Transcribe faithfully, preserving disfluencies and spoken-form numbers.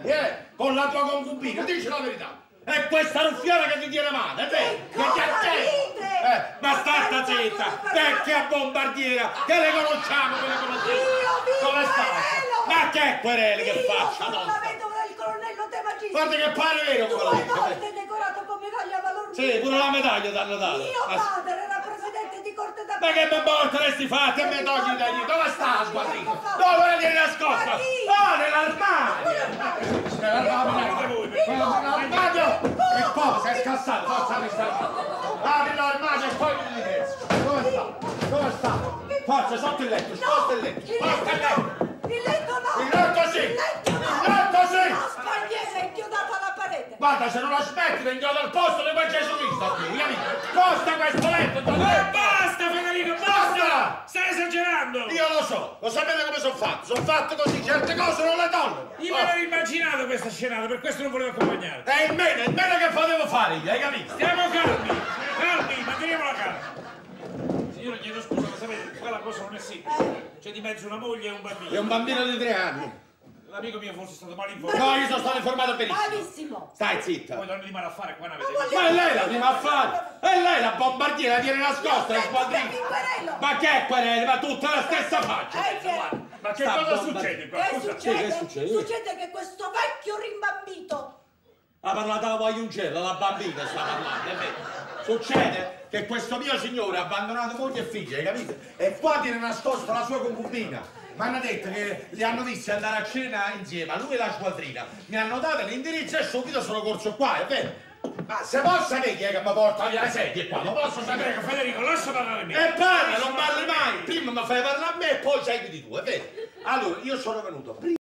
Eh, con la tua concubina, dici la verità. È questa ruffiana che ti tiene male, è vero? Che ti attende. Eh, ma starta zitta, vecchia bombardiera, che le conosciamo, che le conosciamo. Come stai? Ma che querele che faccia? Io sono la vedova del colonnello De Magistris. Guarda che pare vero quello lì. Due volte decorato con medaglia valor mille. Sì, pure la medaglia t'hanno dato. Mio padre era presidente di corte d'appello. Ma che mi porteresti fatti e mi togli da lì? Dove sta la squadrina? Dove la tieni nascosta? Oh, nell'armadio! Nell'armadio! Nell'armadio! E poi sei scassato, forza mi sta. Apri l'armadio e poi mi diverso. Dove sta? Dove sta? Forza, sotto il letto, sposta il letto, sposta il letto! Il letto no! Il letto sì! Il letto no! Il letto sì! La spalliera è inchiodata alla parete! Guarda, se non la smetti ti inchiodo al posto di quel Gesù Cristo qui, capito? Sposta questo letto! Ma basta Federico, basta! Basta! Stai esagerando! Io lo so, lo sapete come sono fatto? Sono fatto così, certe cose non le tollero! Io me l'ero immaginato questa scenata, per questo non volevo accompagnare. È il meno, il meno che potevo fare io, hai capito? Stiamo calmi, calmi, manteniamo la calma. Signore, chiedo scusa, ma sapete, quella cosa non è semplice. C'è di mezzo una moglie e un bambino. È un bambino di tre anni. L'amico mio forse è stato mal informato. No, io sono stato informato benissimo. Malissimo! Stai zitta. Poi donne di male affare, qua ne avete Ma visto. Ma è lei la prima a fare! È lei la bombardiera, la tiene nascosta, la squadrina! querelo! Ma che è querele? Ma tutta la stessa faccia! Eh, che... Ma che Sta cosa bomba- succede qua? Che Scusa. succede? che succede? Succede che questo vecchio rimbambito Ha parlato la voglioncella, la bambina sta parlando, è vero? Succede che questo mio signore ha abbandonato moglie e figli, hai capito? E qua tiene nascosta la sua concubina. Mi hanno detto che li hanno visti andare a cena insieme, a lui e la squadrina. Mi hanno dato l'indirizzo e subito sono corso qua, è vero? Ma se posso sapere chi è che mi porta via le sedie qua, lo posso sapere? Prego, Federico, lascia parlare me. E parla, non parli mai! Prima mi fai parlare a me e poi seguiti tu, è vero? Allora, io sono venuto prima.